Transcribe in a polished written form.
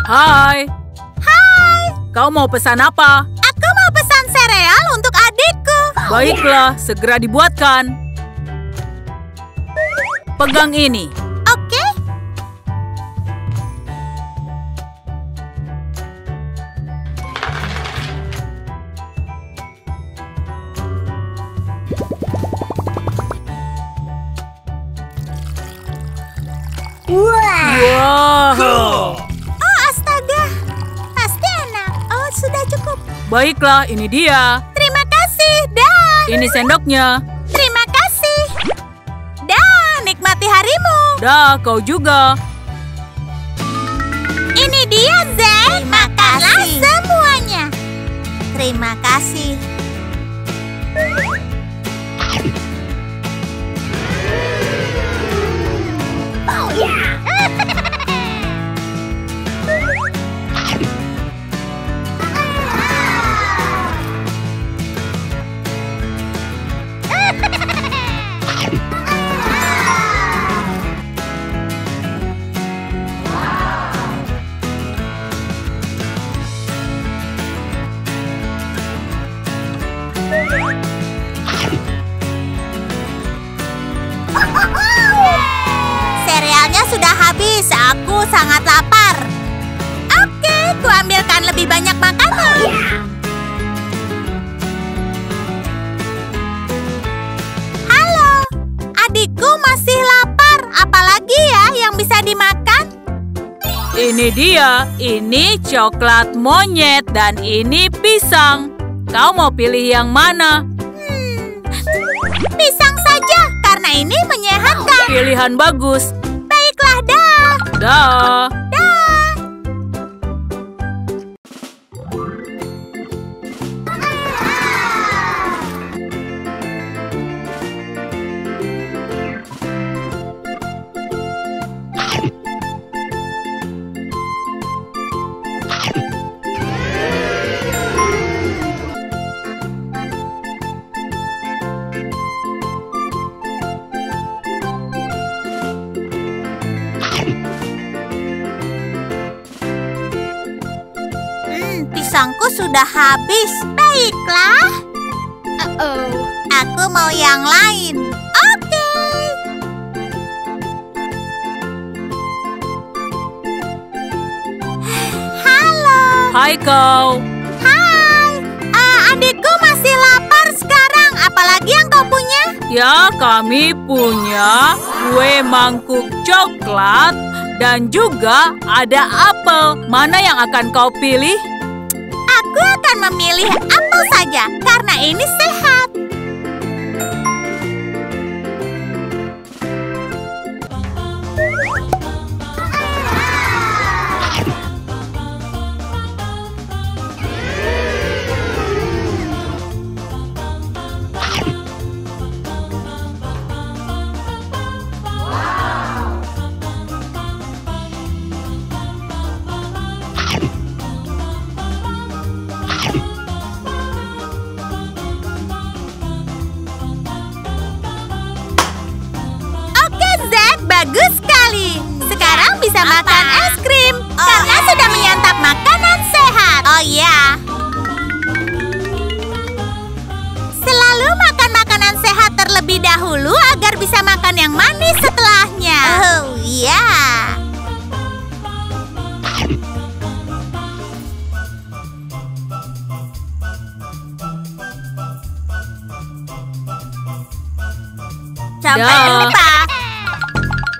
Hai. Hai. Kau mau pesan apa? Aku mau pesan sereal untuk adikku. Baiklah, segera dibuatkan. Pegang ini. Oke. Wow. Oh, astaga. Pasti enak. Oh, sudah cukup. Baiklah, ini dia. Terima kasih, Dan. Ini sendoknya. Terima kasih. Dan, nikmati harimu. Dah, kau juga. Ini dia, Zack. Makanlah semuanya. Terima kasih. Oh, yeah. Serealnya sudah habis. Aku sangat lapar. Oke, kuambilkan lebih banyak makanan. Halo, adikku masih lapar. Apalagi ya yang bisa dimakan? Ini dia. Ini coklat monyet dan ini pisang. Kau mau pilih yang mana? Pisang saja, karena ini menyehatkan. Pilihan bagus. Baiklah, dah. Dah. Dah. Pisangku sudah habis. Baiklah. Aku mau yang lain. Oke. Halo. Hai kau. Hai. Adikku masih lapar sekarang. Apalagi yang kau punya? Ya, kami punya kue mangkuk coklat dan juga ada apel. Mana yang akan kau pilih? Aku akan memilih apel saja, karena ini sehat. Bagus sekali. Sekarang bisa makan es krim karena sudah menyantap makanan sehat. Oh ya. Selalu makan makanan sehat terlebih dahulu agar bisa makan yang manis setelahnya. Oh ya. Sampai jumpa.